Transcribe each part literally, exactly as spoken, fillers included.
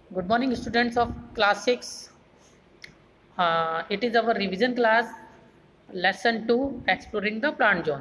Good morning, students of class six. Uh, it is our revision class, lesson two, exploring the plant zone.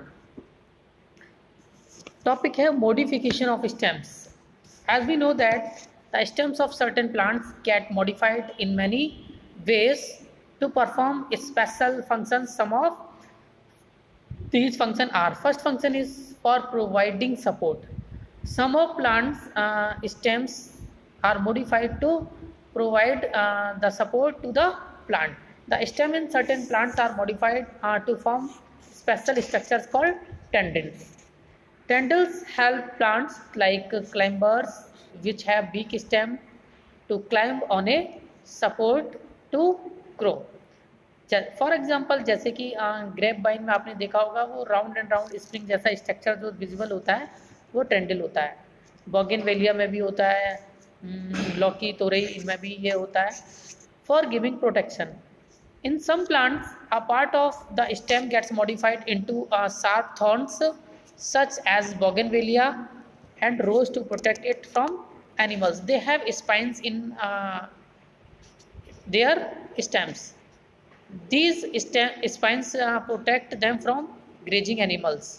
Topic है modification of stems. As we know that the stems of certain plants get modified in many ways to perform special functions. Some of these functions are: first function is for providing support. Some of plants uh, stems are modified to provide uh, the support to the plant. The stem in certain plants are modified uh, to form special structures called tendrils. Tendrils help plants like climbers which have weak stem to climb on a support to grow. For example जैसे कि grape vine में आपने देखा होगा वो round and round spring जैसा structure जो visible होता है वो टेंडल होता है. बोगेनवेलिया में भी होता है, लौकी तोरई में भी ये होता है. For giving protection in some plants a part of the stem gets modified into sharp thorns such as bougainvillea and rose to protect it from animals. They have spines in their stems. These spines uh, protect them from grazing animals.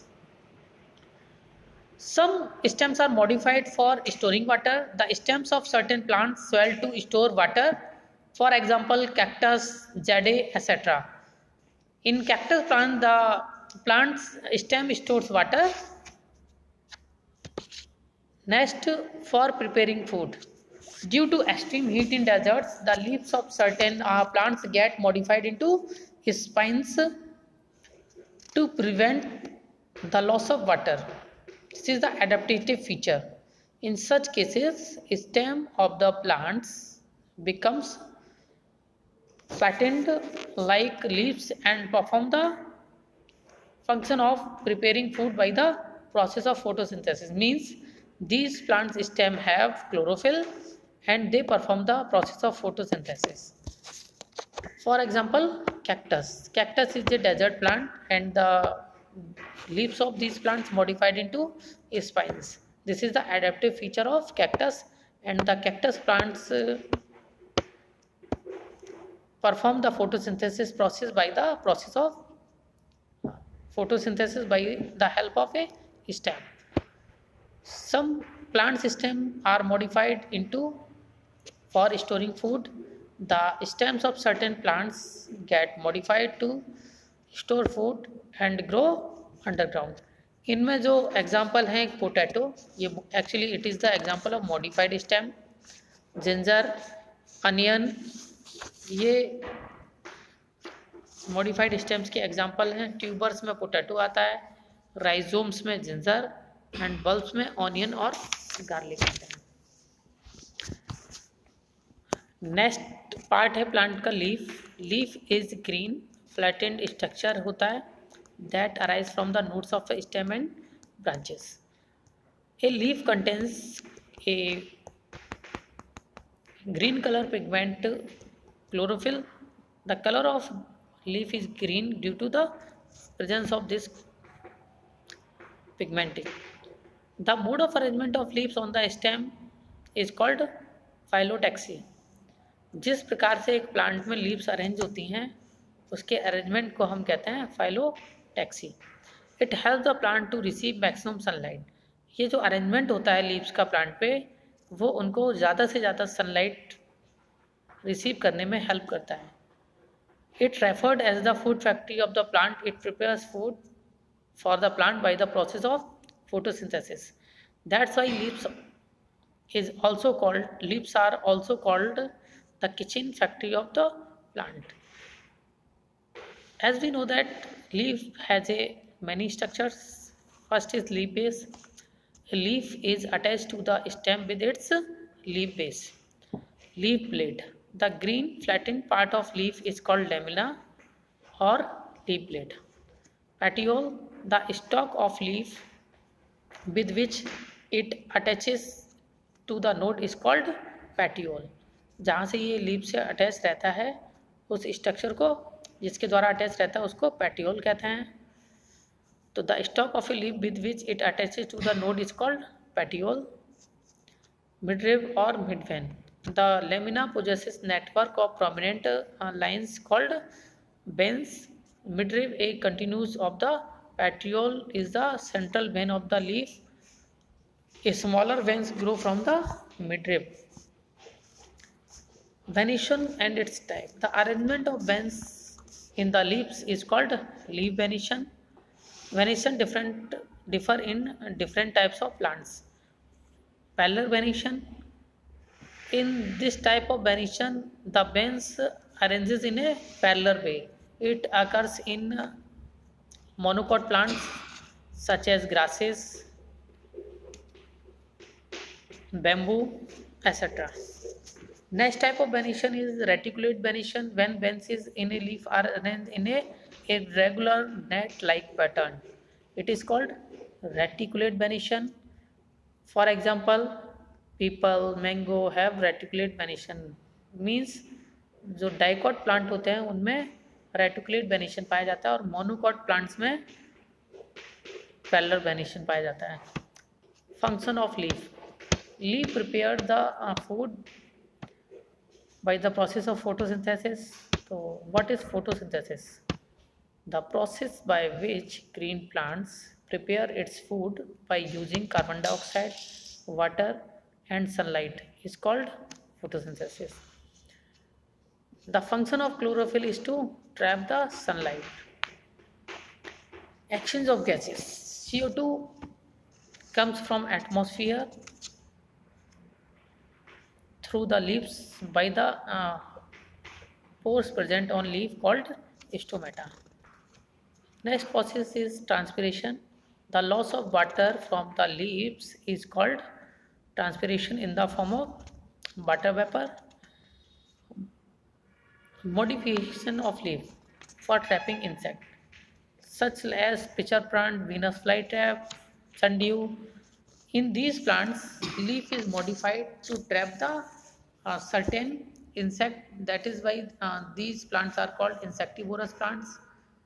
Some stems are modified for storing water. The stems of certain plants swell to store water. For example, cactus, jade, et cetera. In cactus plant, the plant's stem stores water. Next, for preparing food. Due to extreme heat in deserts, the leaves of certain uh, plants get modified into spines to prevent the loss of water. This is the adaptive feature. In such cases, stem of the plants becomes flattened like leaves and perform the function of preparing food by the process of photosynthesis. Means these plants stem have chlorophyll and they perform the process of photosynthesis. For example, cactus. Cactus is a desert plant and the leaves of these plants modified into spines. This is the adaptive feature of cactus, and the cactus plants uh, perform the photosynthesis process by the process of photosynthesis by the help of a stem. Some plant stems are modified into for storing food. The stems of certain plants get modified to store food and grow underground. इनमें जो example हैं potato, ये actually it is the example of modified stem. Ginger, onion, ये modified stems के example हैं. Tubers में potato आता है, राइजोम्स में जिंजर एंड बल्ब्स में ऑनियन और गार्लिक आते हैं. नेक्स्ट पार्ट है प्लांट का leaf. Leaf is green flattened structure होता है that arise from the nodes of stem and branches. A leaf contains a green colour pigment chlorophyll. The color of leaf is green due to the presence of this pigmenting. The mode of arrangement of leaves on the stem is called phyllotaxy. जिस प्रकार से एक plant में leaves arrange होती हैं उसके arrangement को हम कहते हैं phyllotaxy. It help the plant to receive maximum sunlight. ये जो अरेंजमेंट होता है लीव्स का प्लांट पे वो उनको ज़्यादा से ज़्यादा सनलाइट रिसीव करने में हेल्प करता है. It referred as the food factory of the plant. It prepares food for the plant by the process of photosynthesis. That's why leaves is also called leaves are also called the kitchen factory of the plant. As we know that leaf has a many structures. First is leaf base. A leaf is attached to the stem with its leaf base. Leaf blade. The green flattened part of leaf is called lamina or leaf blade. Petiole. The stalk of leaf with which it attaches to the node is called petiole. जहाँ से ये leaf से attach रहता है उस structure को जिसके द्वारा अटैच रहता है उसको पेटियोल कहते हैं. तो the stalk of a leaf with which it attaches to the node is called petiole. Midrib or midvein. The lamina possesses network of prominent uh, lines called veins. Midrib, a continuous of the petiole, is the central vein of the leaf. A smaller veins grow from the midrib. Venation and its type. The arrangement of veins in the leaves is called leaf venation. Venation different differ in different types of plants. Pallar venation. In this type of venation, the veins arranges in a parallel way. It occurs in monocot plants such as grasses, bamboo, et cetera. Next type of venation is reticulate venation, when veins in a leaf are arranged in a irregular net-like pattern. It is called reticulate venation. For example, peepal mango have reticulate venation means जो dicot plant होते हैं उनमें reticulate venation पाया जाता है और monocot plants में parallel venation पाया जाता है. Function of leaf. Leaf prepare the food by the process of photosynthesis. तो what is photosynthesis? The process by which green plants prepare its food by using carbon dioxide, water and sunlight is called photosynthesis. The function of chlorophyll is to trap the sunlight. Actions of gases. C O two comes from atmosphere through the leaves by the uh, pores present on leaf called stomata. Next process is transpiration. The loss of water from the leaves is called transpiration in the form of water vapor. Modification of leaf for trapping insect such as pitcher plant, Venus flytrap, sundew. In these plants, leaf is modified to trap the uh, certain insect. That is why uh, these plants are called insectivorous plants.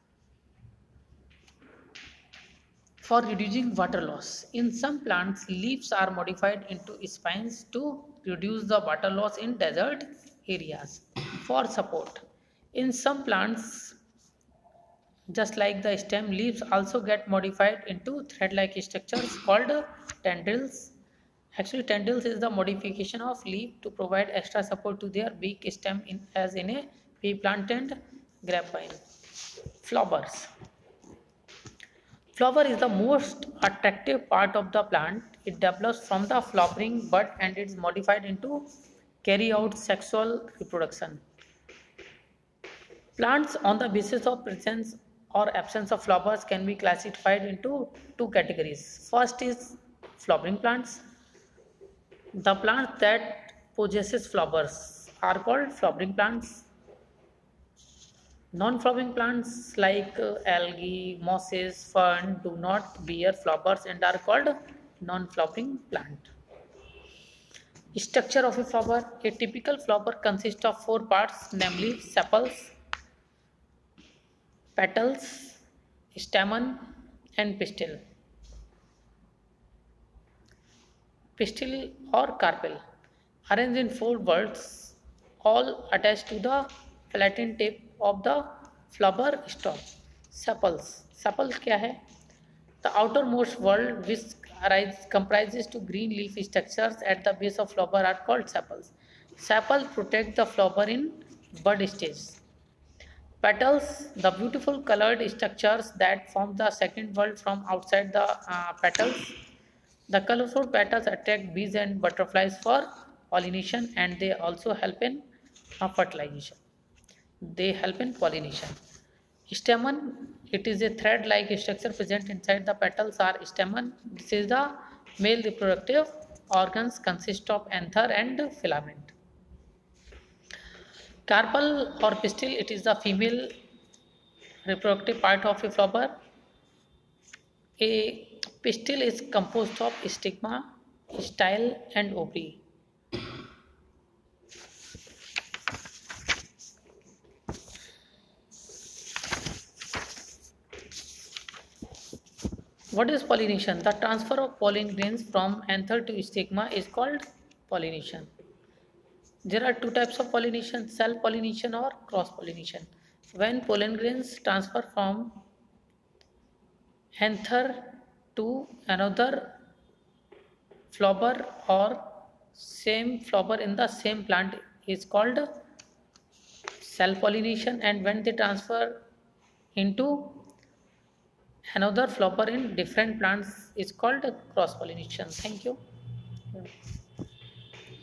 For reducing water loss. In some plants, leaves are modified into spines to reduce the water loss in desert areas. For support. In some plants, just like the stem, leaves also get modified into thread-like structures called tendrils. Actually, tendrils is the modification of leaf to provide extra support to their beak stem in, as in a pea plant and grapevine. Flowers. Flower is the most attractive part of the plant. It develops from the flowering bud and it is modified into carry out sexual reproduction. Plants on the basis of presence or absence of flowers can be classified into two categories. First is flowering plants. The plants that possesses flowers are called flowering plants. Non-flowering plants like uh, algae, mosses, fern do not bear flowers and are called non-flowering plant. Structure of a flower. A typical flower consists of four parts, namely sepals, petals, stamen and pistil. Pistil or carpel. Arranged in four whorls, all attached to the flattened tip of the flower stalk. Sepals. Sepals क्या है? The outermost whorl which arise, comprises two green leaf structures at the base of flower are called sepals. Sepals protect the flower in bud stage. Petals, the beautiful colored structures that form the second whorl from outside the uh, petals. The colorful petals attract bees and butterflies for pollination and they also help in uh, fertilization. They help in pollination. Stamen, it is a thread-like structure present inside the petals or stamen. This is the male reproductive organs consist of anther and filament. Carpel or pistil, it is the female reproductive part of a flower. A pistil is composed of stigma, style and ovary. What is pollination? The transfer of pollen grains from anther to stigma is called pollination. There are two types of pollination, self-pollination or cross-pollination. When pollen grains transfer from anther to another flower or same flower in the same plant is called self-pollination, and when they transfer into another flower in different plants is called cross-pollination. Thank you.